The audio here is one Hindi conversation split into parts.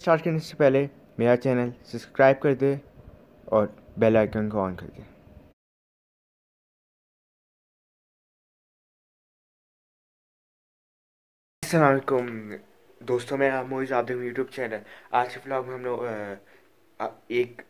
स्टार्ट करने से पहले मेरा चैनल सब्सक्राइब कर दे और बेल आइकन को ऑन कर दे। अस्सलाम वालेकुम दोस्तों, मेरा मोइज़ आप देख यूट्यूब चैनल। आज के व्लॉग में हम लोग एक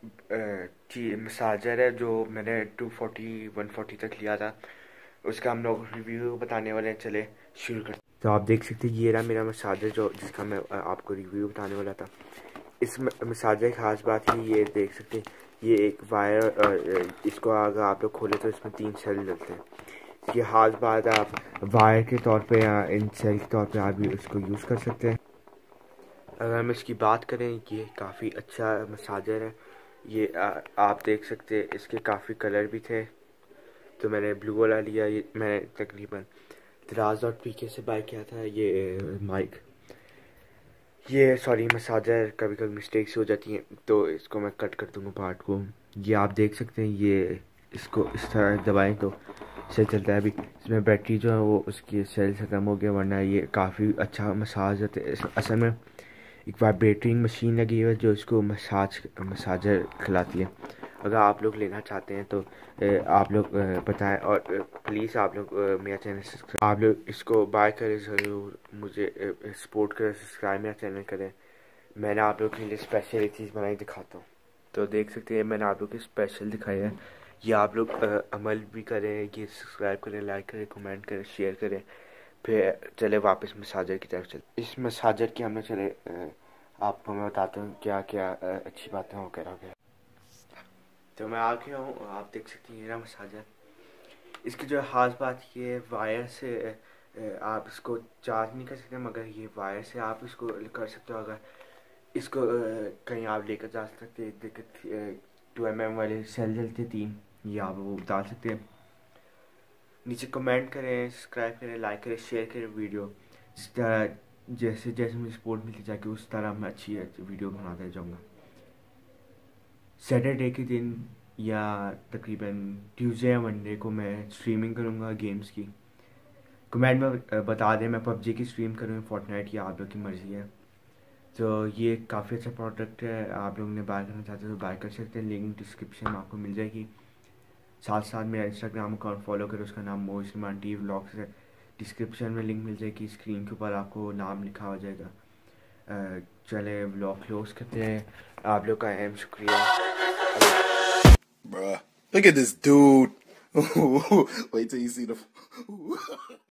मसाजर है जो मैंने 240-140 तक लिया था, उसका हम लोग रिव्यू बताने वाले हैं। चले शुरू करते। तो आप देख सकते हैं ये रहा मेरा मसाजर जिसका मैं आपको रिव्यू बताने वाला था। इस मसाजर की खास बात है, ये देख सकते हैं ये एक वायर, इसको अगर आप लोग खोले तो इसमें 3 सेल डलते हैं। ये खास बात है, आप वायर के तौर पे या इन सेल के तौर पे आप भी इसको यूज़ कर सकते हैं। अगर हम इसकी बात करें, ये काफ़ी अच्छा मसाजर है। ये आप देख सकते हैं इसके काफ़ी कलर भी थे, तो मैंने ब्लू वाला लिया। ये मैंने तकरीबन दराज.pk से बाय किया था। ये माइक, ये सॉरी मसाजर, कभी कभी मिस्टेक्स हो जाती हैं तो इसको मैं कट कर दूंगा पार्ट को। ये आप देख सकते हैं, ये इसको इस तरह दबाएं तो सही चलता है। अभी इसमें बैटरी जो है वो उसकी सेल ख़त्म हो गया, वरना ये काफ़ी अच्छा मसाज होता है। असल में एक वाइब्रेटिंग मशीन लगी हुई है जो इसको मसाजर खिलाती है। अगर आप लोग लेना चाहते हैं तो आप लोग बताएं, और प्लीज़ आप लोग मेरा चैनल सब्सक्राइब, आप लोग इसको बाय करें ज़रूर, मुझे सपोर्ट करें, सब्सक्राइब मेरा चैनल करें। मैंने आप लोग के लिए स्पेशल एक चीज़ बनाई, दिखाता हूँ। तो देख सकते हैं मैंने आप लोग के स्पेशल दिखाया है। ये आप लोग अमल भी करें, ये सब्सक्राइब करें, लाइक करें, कमेंट करें, शेयर करें। फिर चले वापस मसाजर की तरफ चले। इस मसाजर की हमने चले आपको मैं बताता हूँ क्या क्या अच्छी बातें हो गया। तो मैं आ गया हूँ, आप देख सकते हैं ये रहा मसाजर। इसकी जो खास बात ये वायर से आप इसको चार्ज नहीं कर सकते, मगर ये वायर से आप इसको कर सकते हो। अगर इसको कहीं आप लेकर जा सकते हैं। 2mm वाले सेल जलते 3, ये आप वो डाल सकते हैं। नीचे कमेंट करें, सब्सक्राइब करें, लाइक करें, शेयर करें वीडियो। इस तरह जैसे जैसे मुझे सपोर्ट मिलती जाएगी उस तरह मैं अच्छी वीडियो बनाता जाऊँगा। सैटरडे के दिन या तकरीबन ट्यूसडे या मंडे को मैं स्ट्रीमिंग करूँगा गेम्स की। कमेंट में बता दें मैं पबजी की स्ट्रीम करूँ, फोर्टनाइट की, आप लोग की मर्ज़ी है। तो ये काफ़ी अच्छा प्रोडक्ट है, आप लोग ने बाय करना चाहते हो तो बाय कर सकते हैं। लिंक डिस्क्रिप्शन में आपको मिल जाएगी। साथ साथ मेरा इंस्टाग्राम अकाउंट फॉलो करें, उसका नाम MoizRehmanT Vlogs है। डिस्क्रिप्शन में लिंक मिल जाएगी, स्क्रीन के ऊपर आपको नाम लिखा हो जाएगा। चले व्लॉग क्लोज करते हैं। आप लोग का अहम शुक्रिया। Bruh, look at this dude. Wait till you see the